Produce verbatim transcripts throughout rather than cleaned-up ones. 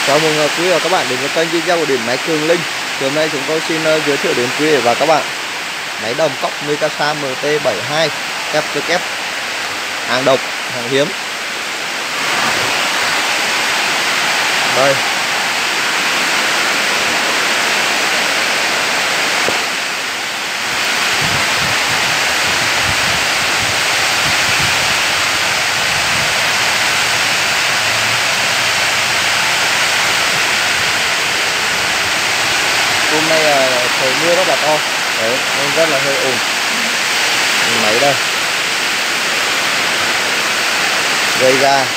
Chào mừng quý vị và các bạn đến với kênh video của Điện Máy Cường Linh. Thì hôm nay chúng tôi xin uh, giới thiệu đến quý vị và các bạn máy đồng cóc Mikasa M T bảy hai ép vê kép, hàng độc, hàng hiếm. Đây, hôm nay uh, trời mưa rất là to, đấy nên rất là hơi ồn. Máy đây, gây ra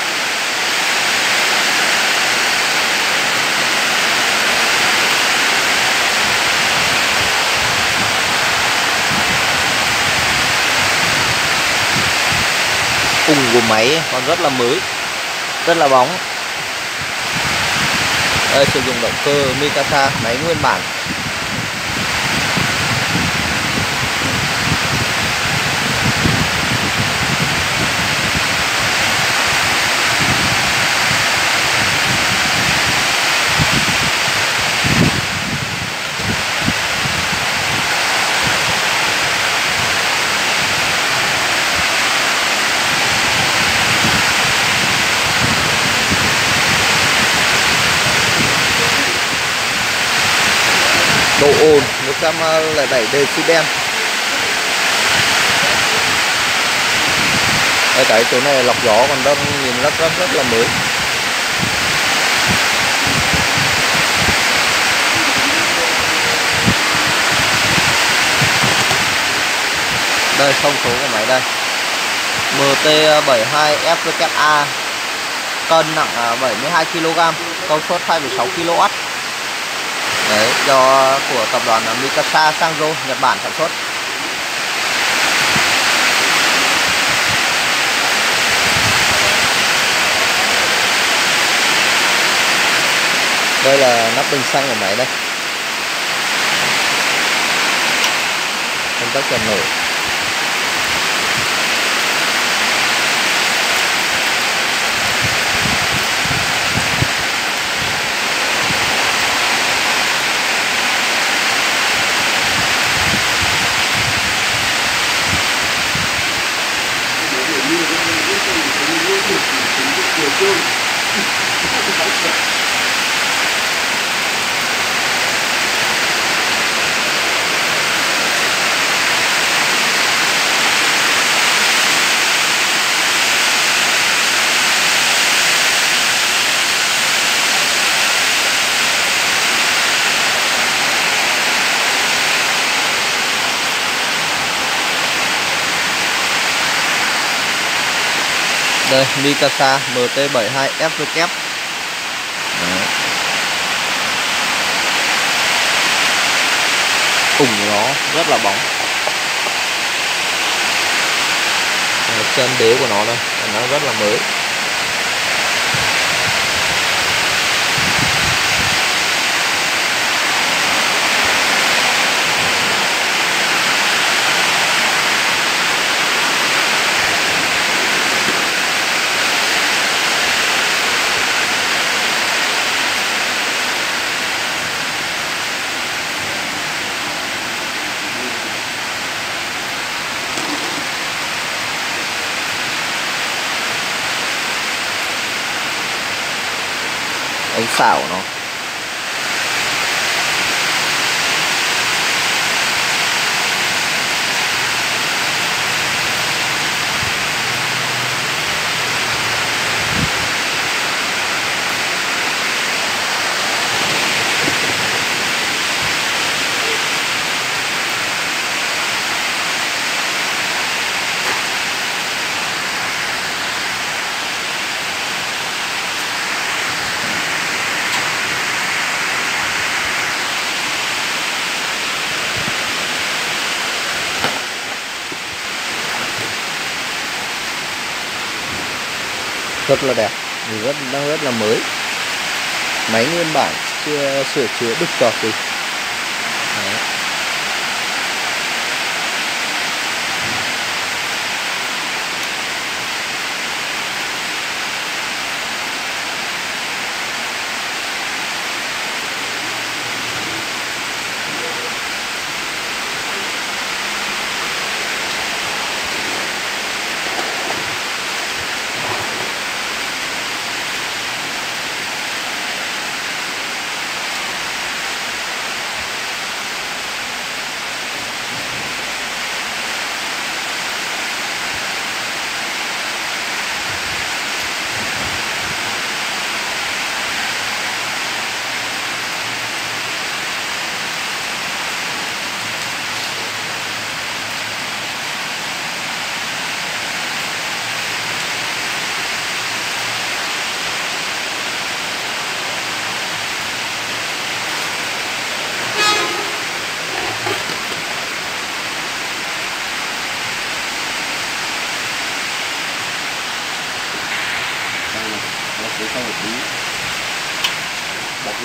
cùng của máy còn rất là mới, rất là bóng. Đây, sử dụng động cơ Mikasa, máy nguyên bản. Độ ồn một trăm lẻ bảy decibel. Đây, cái chỗ này lọc gió còn đang nhìn rất rất rất là mới. Đây, thông số của máy đây. M T bảy hai ép vê kép A, cân nặng bảy mươi hai ki lô gam, công suất hai phẩy sáu ki lô oát. Đấy, do của tập đoàn Mikasa Sangyo Nhật Bản sản xuất. Đây là nắp bình xăng của máy đây. Công tắc trần nổi. Đây, Mikasa M T bảy hai ép vê kép. Cùng nó rất là bóng. Đấy, chân đế của nó đây, nó rất là mới. Ống xả của nó. Rất là đẹp, rất đang rất là mới, máy nguyên bản, chưa sửa chữa đúc chọt gì. Đấy.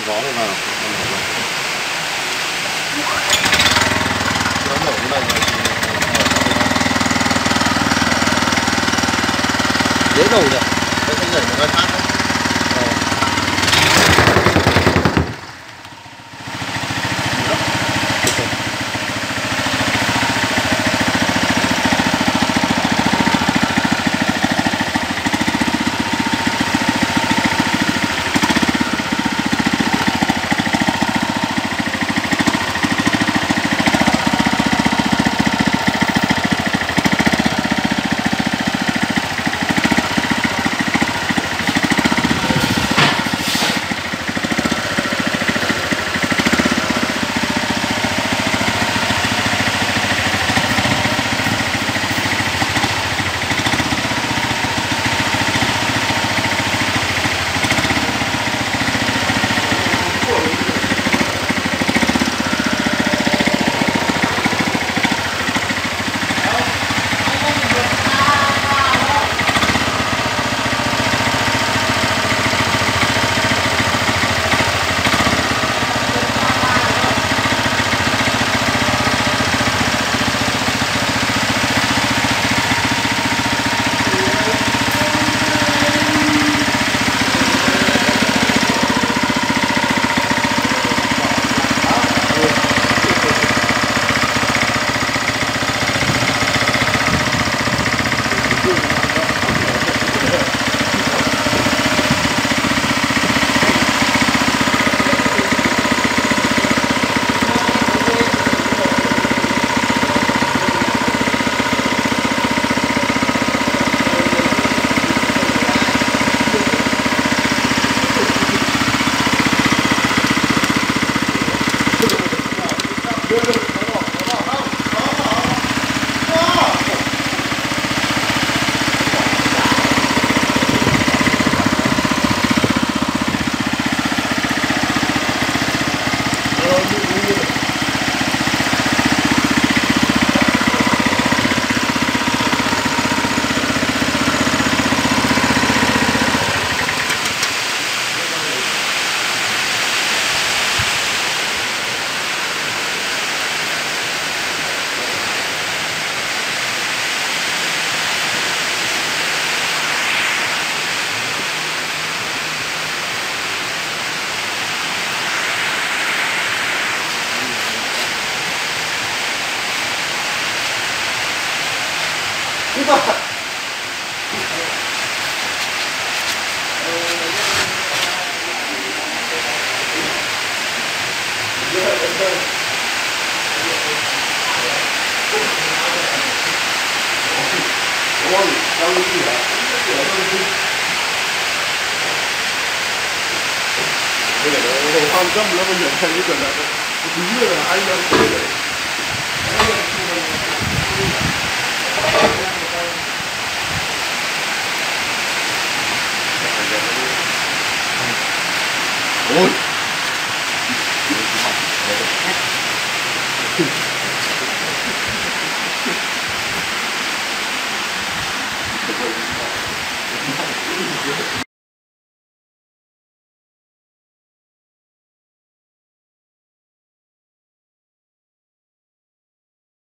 gió này vào. Nó mở cái này này thì dễ nổ nhỉ. cái anh nhảy một cái phát đấy. Ôi, đâu như gì vậy? Đây là nó không cấm nó bây giờ thành cái chuyện là tí là anh đang